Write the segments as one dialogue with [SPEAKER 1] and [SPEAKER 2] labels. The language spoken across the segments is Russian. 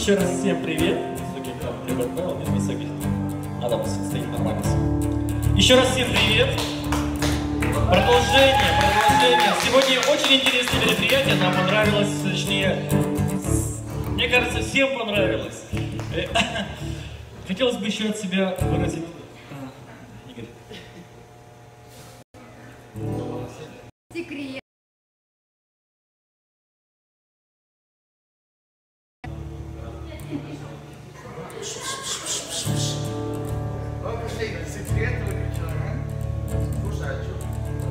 [SPEAKER 1] Еще раз всем привет. Высокий правил, нет высоких. А да, стоит нормально. Еще раз всем привет. Продолжение. Сегодня очень интересное мероприятие, нам понравилось, точнее, мне кажется, всем понравилось. Хотелось бы еще от себя выразить... Игорь.
[SPEAKER 2] Секрет.
[SPEAKER 3] Секрет выключил, Слушай, а что?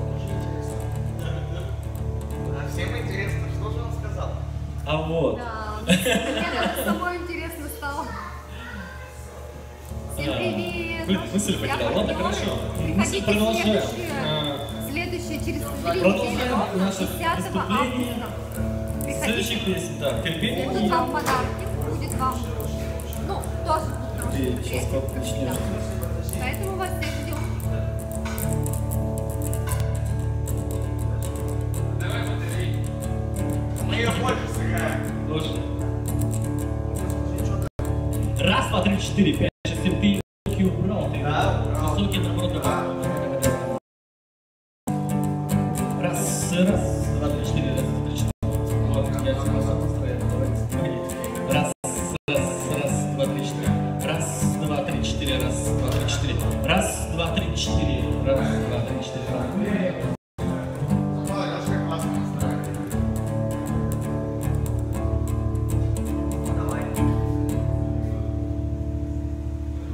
[SPEAKER 3] А всем интересно, что же он сказал?
[SPEAKER 1] А вот.
[SPEAKER 2] Да, мне самой интересно стало. Всем привет!
[SPEAKER 1] Мысль потерял. Ладно, хорошо. Мысль
[SPEAKER 2] Приходите
[SPEAKER 1] продолжаем.
[SPEAKER 2] следующее через 3
[SPEAKER 1] Продолжаем
[SPEAKER 2] недели,
[SPEAKER 1] наше
[SPEAKER 2] 10
[SPEAKER 1] выступление.
[SPEAKER 2] августа.
[SPEAKER 1] Следующих песен, да, терпение.
[SPEAKER 2] Будут вам подарки, будет вам, ну, тоже будет
[SPEAKER 1] Сейчас начнем.
[SPEAKER 2] Поэтому вас всех ждем.
[SPEAKER 3] Мы ее больше сыграем.
[SPEAKER 1] Тоже. Раз, два, три, четыре, пять. Сейчас ты высокий убрал, ты высокий наоборот добавил. Раз, два, три, четыре, раз, два, три, четыре. Вот, я все настроен. Давайте. Раз, два, три, четыре. Раз, два, три, четыре, раз, два, три, четыре. Раз, два, три, четыре. Раз, два, три, четыре.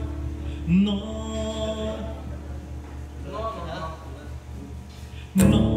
[SPEAKER 1] Но